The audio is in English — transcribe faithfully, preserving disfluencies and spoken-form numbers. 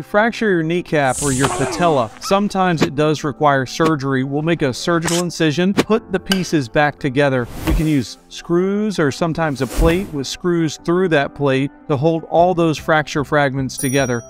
you fracture your kneecap or your patella, sometimes it does require surgery. We'll make a surgical incision, put the pieces back together. We can use screws or sometimes a plate with screws through that plate to hold all those fracture fragments together.